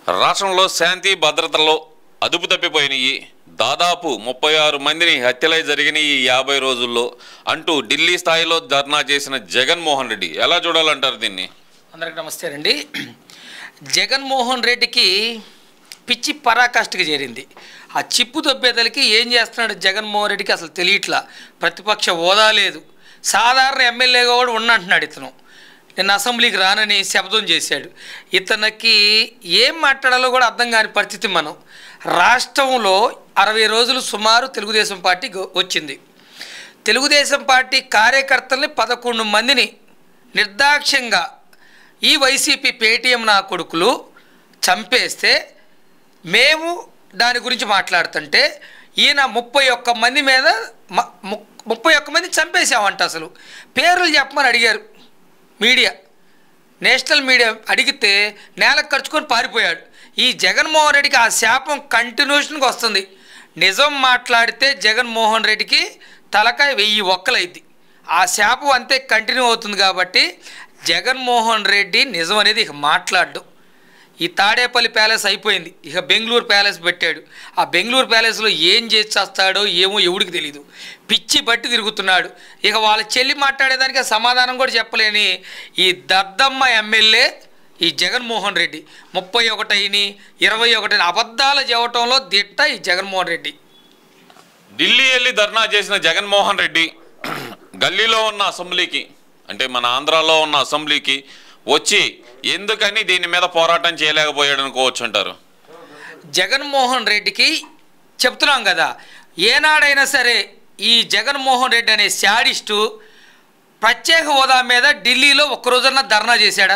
రాష్ట్రంలో శాంతి భద్రతల్లో అదుపు తప్పిపోయినాయి. దాదాపు 36 మందిని హత్యలై జరిగినాయి ఈ 50 రోజుల్లో అంటూ ఢిల్లీ స్థాయిలో ధర్నా చేసిన జగన్మోహన్ రెడ్డి. ఎలా చూడాలంటారు దీన్ని? అందరికీ నమస్తే అండి. జగన్మోహన్ రెడ్డికి పిచ్చి పరాకాష్ఠకి చేరింది. ఆ చిప్పు దొబ్బేదలకి ఏం చేస్తున్నాడు జగన్మోహన్ రెడ్డికి అసలు తెలియట్లా. ప్రతిపక్ష హోదా లేదు, సాధారణ ఎమ్మెల్యేగా కూడా ఉన్నంటున్నాడు. ఇతను నిన్న అసెంబ్లీకి రానని శబ్దం చేశాడు. ఇతనికి ఏం మాట్లాడాలో కూడా అర్థం కాని పరిస్థితి. మనం రాష్ట్రంలో 60 రోజులు సుమారు తెలుగుదేశం పార్టీ వచ్చింది. తెలుగుదేశం పార్టీ కార్యకర్తల్ని 11 మందిని నిర్దాక్ష్యంగా ఈ వైసీపీ పేటీఎం నా కొడుకులు చంపేస్తే మేము దాని గురించి మాట్లాడుతుంటే ఈయన 31 మంది మీద 31 మంది చంపేసామంట. అసలు పేర్లు చెప్పమని అడిగారు మీడియా, నేషనల్ మీడియా అడిగితే నేలకు ఖర్చుకొని పారిపోయాడు. ఈ జగన్మోహన్ రెడ్డికి ఆ శాపం కంటిన్యూషన్గా వస్తుంది. నిజం మాట్లాడితే జగన్మోహన్ రెడ్డికి తలకాయ 1000 ఒక్కలైద్ది. ఆ శాపం అంతే కంటిన్యూ అవుతుంది. కాబట్టి జగన్మోహన్ రెడ్డి నిజం అనేది ఇక మాట్లాడు. ఈ తాడేపల్లి ప్యాలెస్ అయిపోయింది, ఇక బెంగళూరు ప్యాలెస్ పెట్టాడు. ఆ బెంగళూరు ప్యాలెస్లో ఏం చేస్తాడో ఏమో ఎవడికి తెలీదు. పిచ్చి బట్టి తిరుగుతున్నాడు. ఇక వాళ్ళ చెల్లి మాట్లాడేదానికి సమాధానం కూడా చెప్పలేని ఈ దద్దమ్మ ఎమ్మెల్యే ఈ జగన్మోహన్ రెడ్డి 31 21 అబద్ధాలు చెప్పటంలో దిట్ట ఈ జగన్మోహన్ రెడ్డి. ఢిల్లీ వెళ్ళి ధర్నా చేసిన జగన్మోహన్ రెడ్డి గల్లీలో ఉన్న అసెంబ్లీకి, అంటే మన ఆంధ్రాలో ఉన్న అసెంబ్లీకి వచ్చి ఎందుకని దీని మీద పోరాటం చేయలేకపోయాడు అనుకోవచ్చు అంటారు? జగన్మోహన్ రెడ్డికి చెప్తున్నాం కదా, ఏనాడైనా సరే ఈ జగన్మోహన్ రెడ్డి అనే శాడిస్టు ప్రత్యేక హోదా మీద ఢిల్లీలో ఒక్కరోజన్నా ధర్నా చేశాడా?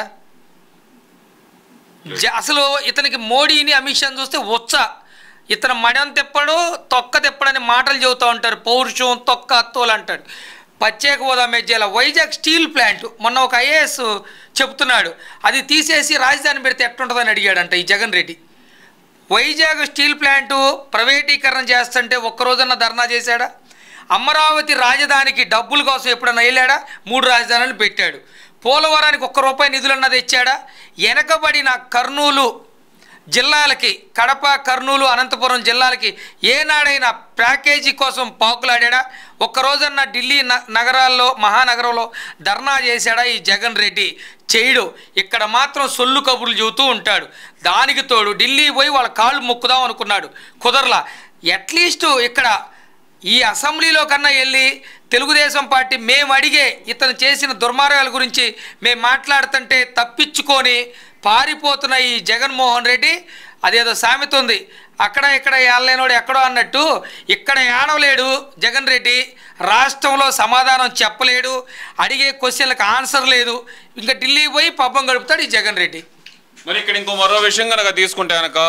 అసలు ఇతనికి మోడీని అమిత్ షాని చూస్తే ఇతను మడం తిప్పడు తొక్క తిప్పడని మాటలు చెబుతూ ఉంటారు. పౌరుషం తొక్క అత్తోలు అంటాడు. ప్రత్యేక హోదా మీద చేయాలి. వైజాగ్ స్టీల్ ప్లాంట్ మొన్న ఒక ఐఏఎస్ చెప్తున్నాడు, అది తీసేసి రాజధాని పెడితే ఎట్టుంటుందని అడిగాడంట ఈ జగన్ రెడ్డి. వైజాగ్ స్టీల్ ప్లాంటు ప్రైవేటీకరణ చేస్తుంటే ఒక్కరోజన్నా ధర్నా చేశాడా? అమరావతి రాజధానికి డబ్బుల కోసం ఎప్పుడన్నా వెళ్ళాడా? 3 రాజధానులు పెట్టాడు. పోలవరానికి ₹1 నిధులన్నా తెచ్చాడా? వెనకబడిన కర్నూలు జిల్లాలకి, కడప, కర్నూలు, అనంతపురం జిల్లాలకి ఏనాడైనా ప్యాకేజీ కోసం పాకులాడా? ఒక్కరోజన్నా ఢిల్లీ నగరాల్లో, మహానగరంలో ధర్నా చేశాడా ఈ జగన్ రెడ్డి? చేయడు. ఇక్కడ మాత్రం సొల్లు కబుర్లు చెబుతూ ఉంటాడు. దానికి తోడు ఢిల్లీ పోయి వాళ్ళ కాళ్ళు మొక్కుదాం అనుకున్నాడు, కుదరలా. అట్లీస్ట్ ఇక్కడ ఈ అసెంబ్లీలో కన్నా వెళ్ళి తెలుగుదేశం పార్టీ మేము అడిగే ఇతను చేసిన దుర్మార్గాల గురించి మేము మాట్లాడుతుంటే తప్పించుకొని పారిపోతున్న ఈ జగన్మోహన్ రెడ్డి, అదేదో సామెత ఉంది, అక్కడ ఇక్కడ ఏళ్ళలేనోడు ఎక్కడో అన్నట్టు ఇక్కడ ఏడవలేడు జగన్ రెడ్డి. రాష్ట్రంలో సమాధానం చెప్పలేడు, అడిగే క్వశ్చన్లకు ఆన్సర్ లేదు. ఇంకా ఢిల్లీ పోయి పబ్బం గడుపుతాడు ఈ జగన్ రెడ్డి. మరి ఇక్కడ ఇంకో మరో విషయం కనుక తీసుకుంటే కనుక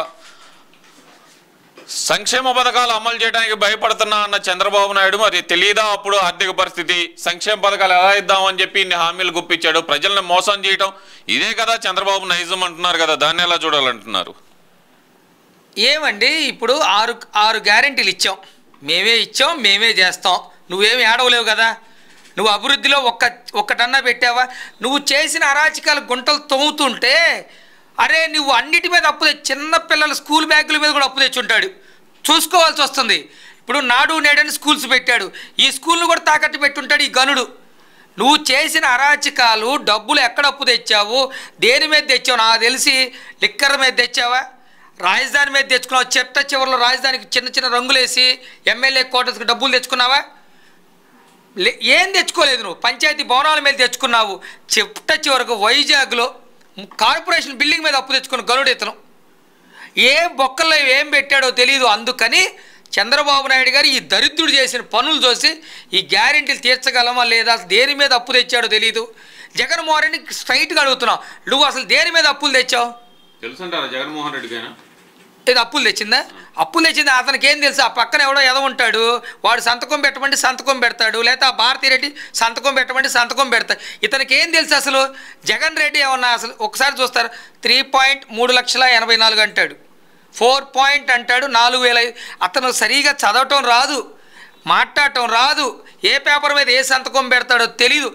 సంక్షేమ పథకాలు అమలు చేయడానికి భయపడుతున్నా అన్న చంద్రబాబు నాయుడు మరి తెలియదా అప్పుడు ఆర్థిక పరిస్థితి? సంక్షేమ పథకాలు ఎలా ఇద్దామని చెప్పి ఇన్ని హామీలు గుప్పించాడు, ప్రజల్ని మోసం చేయటం ఇదే కదా చంద్రబాబు నైజం అంటున్నారు కదా, దాన్ని ఎలా చూడాలంటున్నారు? ఏమండి, ఇప్పుడు 6 గ్యారెంటీలు ఇచ్చాం, మేమే చేస్తాం. నువ్వేమి ఏడవలేవు కదా. నువ్వు అభివృద్ధిలో ఒక్కటన్నా పెట్టావా? నువ్వు చేసిన అరాచకాల గుంటలు తవ్వుతుంటే అరే నువ్వు అన్నిటి మీద అప్పు తెచ్చి, చిన్న పిల్లల స్కూల్ బ్యాగుల మీద కూడా అప్పు తెచ్చుంటాడు, చూసుకోవాల్సి వస్తుంది. ఇప్పుడు నాడు నేడని స్కూల్స్ పెట్టాడు, ఈ స్కూల్ను కూడా తాకట్టు పెట్టుంటాడు ఈ గనుడు. నువ్వు చేసిన అరాచకాలు, డబ్బులు ఎక్కడ అప్పు తెచ్చావు, దేని మీద తెచ్చావు? నాకు తెలిసి లిక్కర్ మీద తెచ్చావా? రాజధాని మీద తెచ్చుకున్నావు. చెట్ట చివరిలో రాజధానికి చిన్న చిన్న రంగులేసి ఎమ్మెల్యే క్వార్టర్స్కి డబ్బులు తెచ్చుకున్నావా? ఏం తెచ్చుకోలేదు. నువ్వు పంచాయతీ భవనాల మీద తెచ్చుకున్నావు. చెట్ట చివరకు వైజాగ్లో కార్పొరేషన్ బిల్డింగ్ మీద అప్పు తెచ్చుకున్న గనుడు ఇతను. ఏ బొక్కల్లో ఏం పెట్టాడో తెలియదు. అందుకని చంద్రబాబు నాయుడు గారు ఈ దరిద్రుడు చేసిన పనులు చూసి ఈ గ్యారెంటీలు తీర్చగలమా లేదా, దేని మీద అప్పు తెచ్చాడో తెలియదు. జగన్మోహన్ రెడ్డిని స్ట్రైట్గా అడుగుతున్నావు, నువ్వు అసలు దేని మీద అప్పులు తెచ్చావు? తెలుసుంటారా జగన్మోహన్ రెడ్డికైనా ఇది అప్పులు తెచ్చిందా? అప్పులు తెచ్చింది అతనికి ఏం తెలుసు? ఆ పక్కన ఎవడో ఎద ఉంటాడు, వాడు సంతకం పెట్టమంటే సంతకం పెడతాడు, లేదా ఆ భారతీరెడ్డి సంతకం పెట్టమంటే సంతకం పెడతాడు. ఇతనికి ఏం తెలుసు అసలు? జగన్ రెడ్డి ఏమన్నా అసలు ఒకసారి చూస్తారు, 3,3,84,000 అంటాడు, 4 అంటాడు, 4,000. అతను సరిగా చదవటం రాదు, మాట్లాడటం రాదు, ఏ పేపర్ మీద ఏ సంతకం పెడతాడో తెలీదు.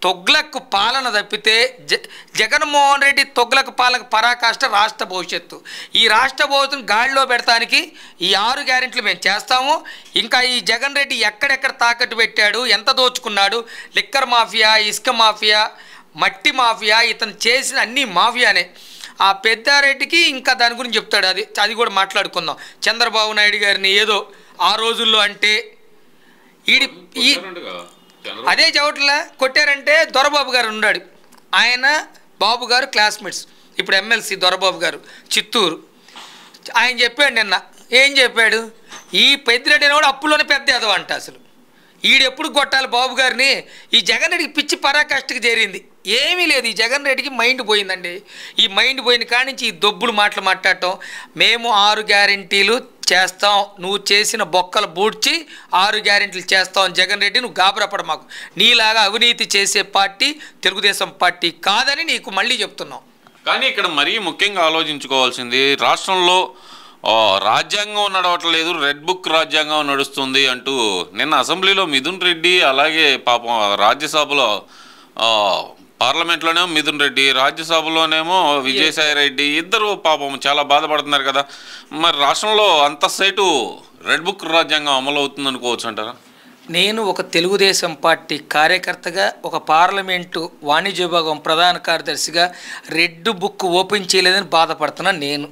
తొగ్లక్ పాలన తప్పితే జగన్మోహన్ రెడ్డి తొగ్లక్ పాలన పరాకాష్ట రాష్ట్ర భవిష్యత్తు. ఈ రాష్ట్ర భవిష్యత్తును గాడిలో పెడతానికి ఈ 6 గ్యారెంటీలు మేము చేస్తాము. ఇంకా ఈ జగన్ రెడ్డి ఎక్కడెక్కడ తాకట్టు పెట్టాడు, ఎంత దోచుకున్నాడు, లిక్కర్ మాఫియా, ఇసుక మాఫియా, మట్టి మాఫియా, ఇతను చేసిన అన్ని మాఫియానే. ఆ పెద్దారెడ్డికి ఇంకా దాని గురించి చెప్తాడు, అది కూడా మాట్లాడుకుందాం. చంద్రబాబు నాయుడు గారిని ఏదో ఆ రోజుల్లో అంటే అదే చోట్ల కొట్టారంటే దొరబాబు గారు ఉన్నాడు, ఆయన బాబు గారు క్లాస్మేట్స్, ఇప్పుడు ఎమ్మెల్సీ దొరబాబు గారు చిత్తూరు. ఆయన చెప్పాడు నిన్న, ఏం చెప్పాడు, ఈ పెద్దిరెడ్డి కూడా అప్పులోనే పెద్ద ఎదవ అంట. అసలు ఈడెప్పుడు కొట్టాలి బాబు గారిని? ఈ జగన్ రెడ్డికి పిచ్చి పరాకాష్ఠకి చేరింది. ఏమీ లేదు, ఈ జగన్ రెడ్డికి మైండ్ పోయిందండి. ఈ మైండ్ పోయిన కాడి నుంచి ఈ దొబ్బులు మాటలు మాట్లాడటం. మేము 6 గ్యారెంటీలు చేస్తాం, నువ్వు చేసిన బొక్కలు బూడ్చి 6 గ్యారెంటీలు చేస్తాం. జగన్ రెడ్డి నువ్వు గాబరపడ, మాకు నీలాగా అవినీతి చేసే పార్టీ తెలుగుదేశం పార్టీ కాదని నీకు మళ్ళీ చెప్తున్నాం. కానీ ఇక్కడ మరీ ముఖ్యంగా ఆలోచించుకోవాల్సింది, రాష్ట్రంలో రాజ్యాంగం నడవట్లేదు, రెడ్ బుక్ రాజ్యాంగం నడుస్తుంది అంటూ నిన్న అసెంబ్లీలో మిథున్ రెడ్డి, అలాగే పాపం రాజ్యసభలో పార్లమెంట్లోనేమో మిథున్ రెడ్డి, రాజ్యసభలోనేమో విజయసాయి రెడ్డి, ఇద్దరు పాపం చాలా బాధపడుతున్నారు కదా. మరి రాష్ట్రంలో అంత సైటు రెడ్ బుక్ రాజ్యాంగం అమలు అవుతుంది అనుకోవచ్చు అంటారా? నేను ఒక తెలుగుదేశం పార్టీ కార్యకర్తగా, ఒక పార్లమెంటు వాణిజ్య విభాగం ప్రధాన కార్యదర్శిగా రెడ్ బుక్ ఓపెన్ చేయలేదని బాధపడుతున్నాను నేను.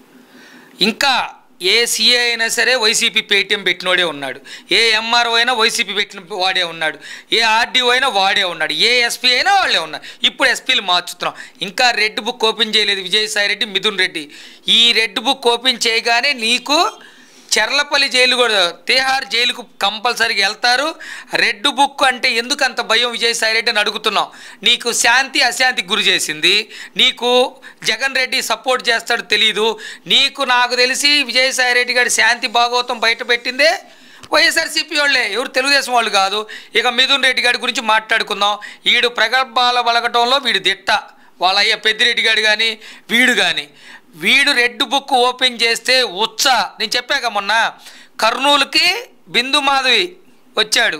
ఇంకా ఏ సీఏ అయినా సరే వైసీపీ పేటీఎం పెట్టినోడే ఉన్నాడు, ఏ ఎంఆర్ఓ అయినా వైసీపీ పెట్టిన వాడే ఉన్నాడు, ఏ ఆర్డీఓ అయినా వాడే ఉన్నాడు, ఏ ఎస్పీ అయినా వాళ్ళే ఉన్నారు. ఇప్పుడు ఎస్పీలు మార్చుతున్నాం. ఇంకా రెడ్ బుక్ ఓపెన్ చేయలేదు విజయసాయి రెడ్డి, మిథున్ రెడ్డి. ఈ రెడ్ బుక్ ఓపెన్ చేయగానే నీకు చెర్లపల్లి జైలు కూడా, తిహార్ జైలుకు కంపల్సరీగా వెళ్తారు. రెడ్ బుక్ అంటే ఎందుకు అంత భయం విజయసాయి రెడ్డి అని అడుగుతున్నాం. నీకు శాంతి అశాంతికి గురి చేసింది, నీకు జగన్ రెడ్డి సపోర్ట్ చేస్తాడు తెలీదు. నీకు నాకు తెలిసి విజయసాయి రెడ్డి గారి శాంతి భాగవతం బయట పెట్టిందే వైఎస్ఆర్సీపీ వాళ్ళే, ఎవరు తెలుగుదేశం వాళ్ళు కాదు. ఇక మిథున్ రెడ్డి గారి గురించి మాట్లాడుకుందాం. వీడు ప్రగల్భాల బలగటంలో వీడు దిట్ట, వాళ్ళ అయ్య పెద్దిరెడ్డి గారు కానీ వీడు కానీ. వీడు రెడ్ బుక్ ఓపెన్ చేస్తే నేను చెప్పాక మొన్న కర్నూలుకి బిందు మాధవి వచ్చాడు,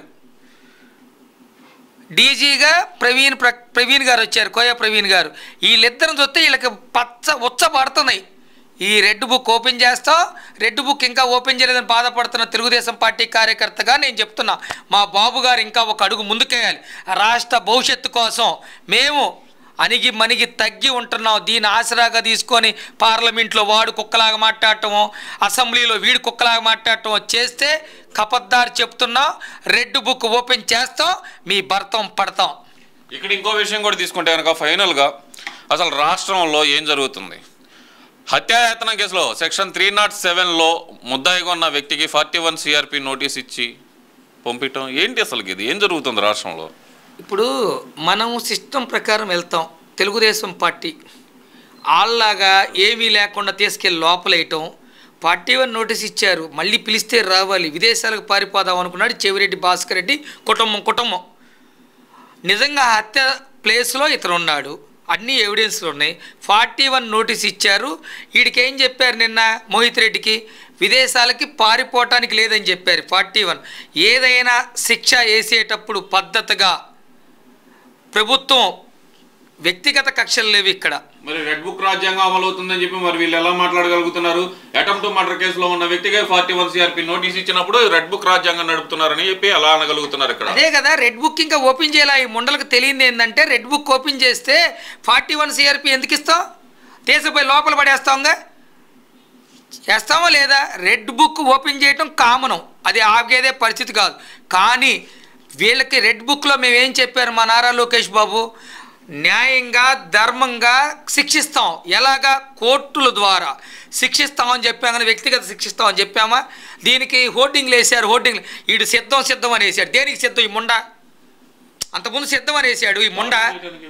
డీజీగా ప్రవీణ్ గారు వచ్చారు, కోయ ప్రవీణ్ గారు. వీళ్ళిద్దరిని చూస్తే వీళ్ళకి పడుతున్నాయి. ఈ రెడ్ బుక్ ఓపెన్ చేస్తాం, రెడ్ బుక్ ఇంకా ఓపెన్ చేయలేదని బాధపడుతున్న తెలుగుదేశం పార్టీ కార్యకర్తగా నేను చెప్తున్నా, మా బాబు గారు ఇంకా ఒక అడుగు ముందుకేయాలి. రాష్ట్ర భవిష్యత్తు కోసం మేము అణిగి మణిగి తగ్గి ఉంటున్నాం. దీని ఆసరాగా తీసుకొని పార్లమెంట్లో వాడు కుక్కలాగా మాట్లాడటమో, అసెంబ్లీలో వీడు కుక్కలాగా మాట్లాడటమో చేస్తే కపద్దారు చెప్తున్నాం, రెడ్ బుక్ ఓపెన్ చేస్తాం, మీ భర్తం పడతాం. ఇక్కడ ఇంకో విషయం కూడా తీసుకుంటే కనుక ఫైనల్గా అసలు రాష్ట్రంలో ఏం జరుగుతుంది? హత్యాయత్నం కేసులో సెక్షన్ 307లో ముద్దాయిగా ఉన్న వ్యక్తికి 41 CRP నోటీస్ ఇచ్చి పంపించడం ఏంటి? అసలుకి ఇది ఏం జరుగుతుంది రాష్ట్రంలో? ఇప్పుడు మనం సిస్టమ్ ప్రకారం వెళ్తాం. తెలుగుదేశం పార్టీ ఆల్లాగా ఏమీ లేకుండా తీసుకెళ్ళి లోపలేయటం. 41 నోటీస్ ఇచ్చారు, మళ్ళీ పిలిస్తే రావాలి, విదేశాలకు పారిపోదాం అనుకున్నాడు చెవిరెడ్డి భాస్కర్ రెడ్డి కుటుంబం. నిజంగా హత్య ప్లేస్లో ఇతను ఉన్నాడు, అన్ని ఎవిడెన్స్లు ఉన్నాయి. 41 నోటీస్ ఇచ్చారు. వీడికి ఏం చెప్పారు నిన్న మోహిత్ రెడ్డికి? విదేశాలకి పారిపోవటానికి లేదని చెప్పారు. 41 ఏదైనా శిక్ష వేసేటప్పుడు పద్ధతిగా ప్రభుత్వం, వ్యక్తిగత కక్షలు లేవు ఇక్కడ. మరి రెడ్ బుక్ రాజ్యాంగం అమలు అవుతుందని చెప్పి మరి వీళ్ళు ఎలా మాట్లాడగలుగుతున్నారు? అటెంప్ట్ టు మర్డర్ కేసులో ఉన్న వ్యక్తిగా 41 CRP నోటీస్ ఇచ్చినప్పుడు రెడ్ బుక్ రాజ్యాంగం నడుపుతున్నారని చెప్పి ఎలా అనగలుగుతున్నారు ఇక్కడ? అదే కదా, రెడ్ బుక్ ఇంకా ఓపెన్ చేయాలి. ఈ ముండలకు తెలియదు ఏంటంటే, రెడ్ బుక్ ఓపెన్ చేస్తే 41 CRP ఎందుకు ఇస్తాం? దేశపోయి లోపల పడేస్తాంగా, చేస్తామో లేదా? రెడ్ బుక్ ఓపెన్ చేయటం కామనం, అది ఆగేదే పరిస్థితి కాదు. కానీ వీళ్ళకి రెడ్ బుక్లో మేమేం చెప్పారు మా నారా లోకేష్ బాబు? న్యాయంగా ధర్మంగా శిక్షిస్తాం, ఎలాగా? కోర్టుల ద్వారా శిక్షిస్తామని చెప్పాం, కానీ వ్యక్తిగత శిక్షిస్తామని చెప్పామా? దీనికి హోర్డింగ్లు వేసారు, హోర్డింగ్లు. వీడు సిద్ధం అని వేసాడు. దేనికి సిద్ధం? ఈ ముండ అంతకుముందు సిద్ధం అని వేసాడు ఈ ముండ.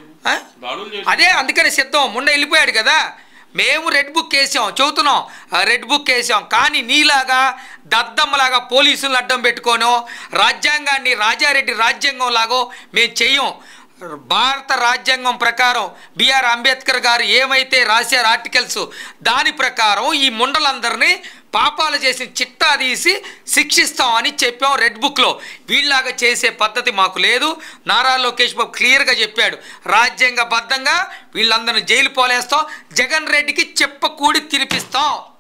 అదే అందుకని సిద్ధం, ముండ వెళ్ళిపోయాడు కదా. మేము రెడ్ బుక్ వేసాం, చెబుతున్నాం రెడ్ బుక్ వేసాం. కానీ నీలాగా దద్దమ్మలాగా పోలీసులను అడ్డం పెట్టుకోనో, రాజ్యాంగాన్ని రాజారెడ్డి రాజ్యాంగం లాగో మేము చెయ్యం. భారత రాజ్యాంగం ప్రకారం బిఆర్ అంబేద్కర్ గారు ఏమైతే రాశారు ఆర్టికల్స్, దాని ప్రకారం ఈ ముండలందరినీ పాపాలు చేసిన చిట్టా తీసి శిక్షిస్తాం అని చెప్పాం రెడ్ బుక్లో. వీళ్ళలాగా చేసే పద్ధతి మాకు లేదు. నారా లోకేష్ బాబు క్లియర్గా చెప్పాడు, రాజ్యాంగబద్ధంగా వీళ్ళందరిని జైలు పోలేస్తాం, జగన్ రెడ్డికి చెప్పకూడి తినిపిస్తాం.